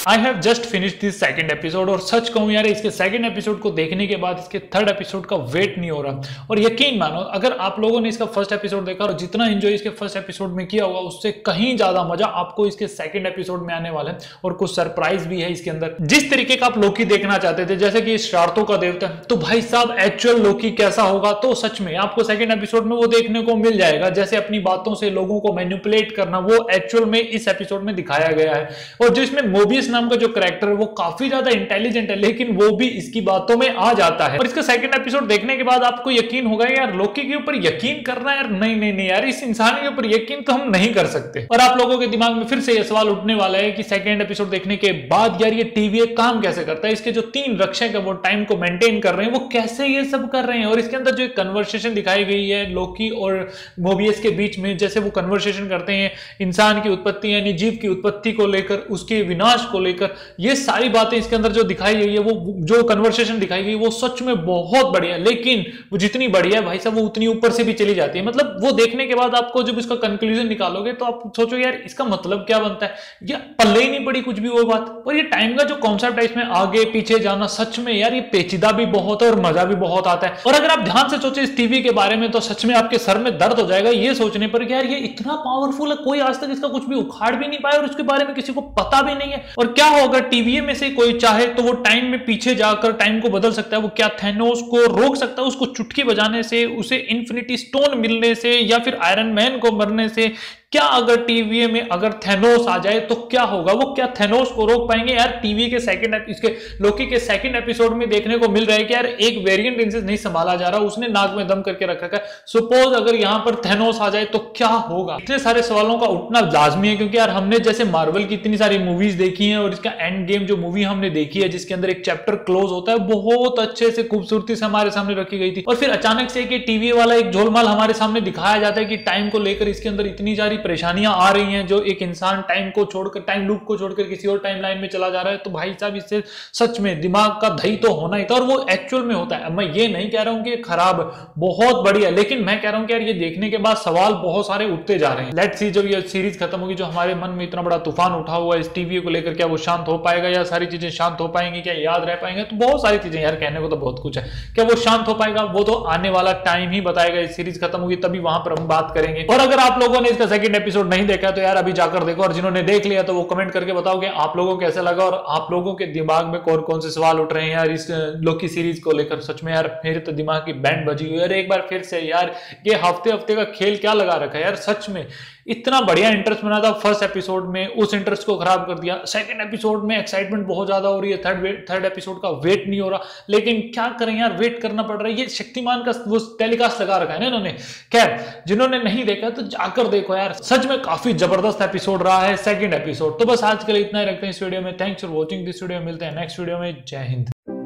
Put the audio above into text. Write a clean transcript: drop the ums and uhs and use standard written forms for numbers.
I have just finished this second episode और सच कहूं यार इसके सेकंड एपिसोड को देखने के बाद इसके थर्ड एपिसोड का वेट नहीं हो रहा। और यकीन मानो अगर आप लोगों ने इसका फर्स्ट एपिसोड देखा और जितना एंजॉय इसके फर्स्ट एपिसोड में किया होगा उससे कहीं ज्यादा मजा आपको इसके सेकंड एपिसोड में आने वाला है। और कुछ सरप्राइज भी है इसके अंदर। जिस तरीके का आप लोकी देखना चाहते थे जैसे कि शरारतों का देवता, तो भाई साहब एक्चुअल लोकी कैसा होगा तो सच में आपको सेकंड एपिसोड में वो देखने को मिल जाएगा। जैसे अपनी बातों से लोगों को मैनिपुलेट करना वो एक्चुअल में इस एपिसोड में दिखाया गया है। और जो इसमें मोबियस नाम का जो कैरेक्टर है वो काफी ज्यादा इंटेलिजेंट है लेकिन वो भी इसकी बातों में आ जाता है। और इसका सेकंड एपिसोड देखने के बाद आपको यकीन होगा यार लोकी के ऊपर यकीन करना यार नहीं नहीं नहीं यार इस इंसान के ऊपर यकीन तो हम नहीं कर सकते। और आप लोगों के दिमाग में फिर से यह सवाल उठने वाला है कि सेकंड एपिसोड देखने के बाद यार ये टीवीए काम कैसे करता है, इसके जो 3 रक्षक है वो टाइम को मेंटेन कर रहे हैं, वो कैसे ये सब कर रहे हैं। और इसके अंदर जो एक कन्वर्सेशन दिखाई गई है लोकी और मोबियस के बीच में, जैसे वो कन्वर्सेशन करते हैं इंसान की उत्पत्ति यानी जीव की उत्पत्ति को लेकर, उसके विनाश को लेकर, ये सारी बातें इसके अंदर जो दिखाई गई है, वो जो कन्वर्सेशन दिखाई गई वो सच में बहुत बढ़िया है। लेकिन वो जितनी बढ़िया है भाई साहब वो उतनी ऊपर से भी चली जाती है। मतलब वो देखने के बाद आपको जब इसका कंक्लूजन निकालोगे तो आप सोचो यार इसका मतलब क्या बनता है, ये पल्ले ही नहीं पड़ी कुछ भी वो बात। और ये टाइम का जो कॉन्सेप्ट है इसमें आगे पीछे जाना सच में यार ये पेचीदा भी बहुत है और मजा भी बहुत आता है। और अगर आप ध्यान से सोचे इस टीवी के बारे में तो सच में आपके सर में दर्द हो जाएगा ये सोचने पर कि यार ये इतना पावरफुल है, कोई आज तक इसका कुछ भी उखाड़ भी नहीं पाया और उसके बारे में किसी को पता भी नहीं है। और क्या हो अगर टीवी में से कोई चाहे तो वो टाइम में पीछे जाकर टाइम को बदल सकता है, वो क्या थैनोस को रोक सकता है उसको चुटकी बजाने से, उसे इन्फिनिटी स्टोन मिलने से, या फिर आयरन मैन को मरने से। क्या अगर टीवी में अगर थैनोस आ जाए तो क्या होगा, वो क्या थैनोस को रोक पाएंगे। यार टीवी के इसके लोकी के सेकंड एपिसोड में देखने को मिल रहा है कि यार एक वेरिएंट इनसे नहीं संभाला जा रहा, उसने नाक में दम करके रखा है। सपोज अगर यहां पर थैनोस आ जाए तो क्या होगा। इतने सारे सवालों का उठना लाजमी है क्योंकि यार हमने जैसे मार्वल की इतनी सारी मूवीज देखी हैं और इसका एंड गेम जो मूवी हमने देखी है जिसके अंदर एक चैप्टर क्लोज होता है बहुत अच्छे से खूबसूरती से हमारे सामने रखी गई थी। और फिर अचानक से कि टीवी वाला एक झोलमाल हमारे सामने दिखाया जाता है कि टाइम को लेकर इसके अंदर इतनी सारी परेशानियां आ रही हैं, जो एक इंसान टाइम को छोड़कर, टाइम लूप को छोड़कर किसी और टाइम लाइन में चला जा रहा है। तो भाई साहब इससे सच में दिमाग का दही तो होना ही था और वो एक्चुअल में होता है। मैं ये नहीं कह रहा हूं कि खराब, बहुत बढ़िया, लेकिन मैं कह रहा हूं कि यार ये देखने के बाद सवाल बहुत सारे उठते जा रहे हैं। लेट्स सी जब ये सीरीज खत्म होगी, जो हमारे मन में इतना बड़ा तूफान उठा हुआ है इस टीवी को लेकर, क्या वो शांत हो पाएगा या सारी चीजें शांत हो पाएंगी, क्या याद रह पाएंगे। तो बहुत सारी चीजें यार कहने को तो बहुत कुछ है। क्या वो शांत हो पाएगा वो तो आने वाला टाइम ही बताएगा। इस सीरीज खत्म होगी तभी वहां पर हम बात करेंगे। और अगर आप लोगों ने इसका सेकंड एपिसोड नहीं देखा तो यार अभी जाकर देखो, और जिन्होंने देख लिया तो वो कमेंट करके बताओ कि आप लोगों को कैसा लगा और आप लोगों के दिमाग में कौन कौन से सवाल उठ रहे हैं यार इस लोकी सीरीज को लेकर। सच में यार मेरे तो दिमाग की बैंड बजी हुई है। एक बार फिर से यार ये हफ्ते हफ्ते का खेल क्या लगा रखा है यार। सच में इतना बढ़िया इंटरेस्ट बना था फर्स्ट एपिसोड में, उस इंटरेस्ट को खराब कर दिया। सेकंड एपिसोड में एक्साइटमेंट बहुत ज्यादा हो रही है, थर्ड एपिसोड का वेट नहीं हो रहा। लेकिन क्या करें यार, वेट करना पड़ रहा है। ये शक्तिमान का वो टेलीकास्ट लगा रखा है ना इन्होंने। खैर जिन्होंने नहीं देखा तो जाकर देखो यार, सच में काफी जबरदस्त एपिसोड रहा है सेकंड एपिसोड। तो बस आज के लिए इतना ही रखते हैं इस वीडियो में। Thanks for watching this video. मिलते हैं नेक्स्ट वीडियो में। जय हिंद।